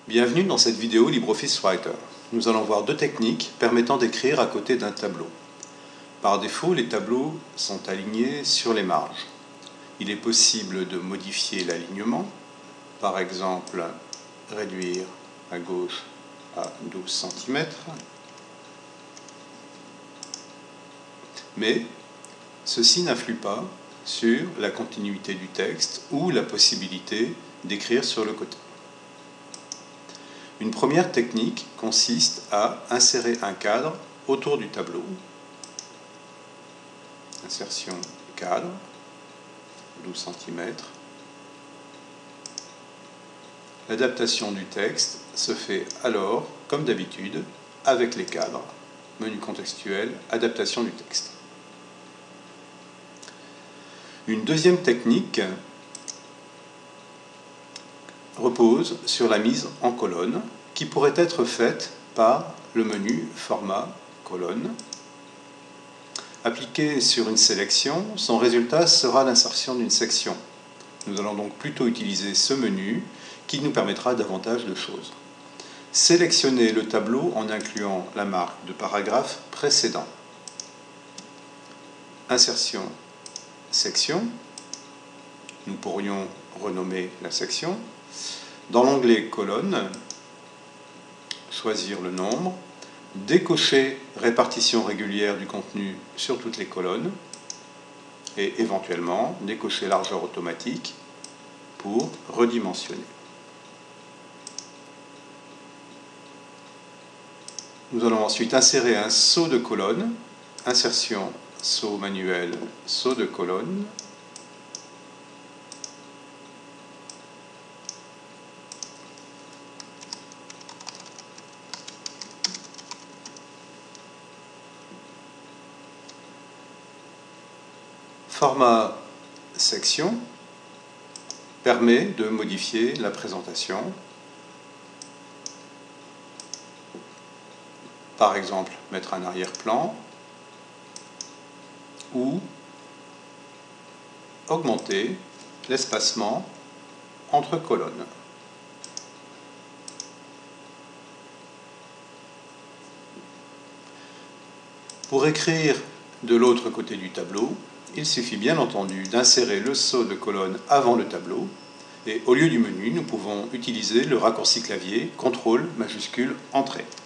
Bienvenue dans cette vidéo LibreOffice Writer. Nous allons voir deux techniques permettant d'écrire à côté d'un tableau. Par défaut, les tableaux sont alignés sur les marges. Il est possible de modifier l'alignement, par exemple réduire à gauche à 12 cm, mais ceci n'influe pas sur la continuité du texte ou la possibilité d'écrire sur le côté. Une première technique consiste à insérer un cadre autour du tableau. Insertion cadre, 12 cm. L'adaptation du texte se fait alors, comme d'habitude, avec les cadres. Menu contextuel, adaptation du texte. Une deuxième technique repose sur la mise en colonne qui pourrait être faite par le menu format colonne. Appliqué sur une sélection, son résultat sera l'insertion d'une section. Nous allons donc plutôt utiliser ce menu qui nous permettra davantage de choses. Sélectionnez le tableau en incluant la marque de paragraphe précédent. Insertion section. Nous pourrions renommer la section. Dans l'onglet colonne, choisir le nombre, décocher répartition régulière du contenu sur toutes les colonnes et éventuellement décocher largeur automatique pour redimensionner. Nous allons ensuite insérer un saut de colonne, insertion, saut manuel, saut de colonne. Format section permet de modifier la présentation. Par exemple, mettre un arrière-plan ou augmenter l'espacement entre colonnes. Pour écrire de l'autre côté du tableau, il suffit bien entendu d'insérer le saut de colonne avant le tableau et au lieu du menu, nous pouvons utiliser le raccourci clavier CTRL majuscule Entrée.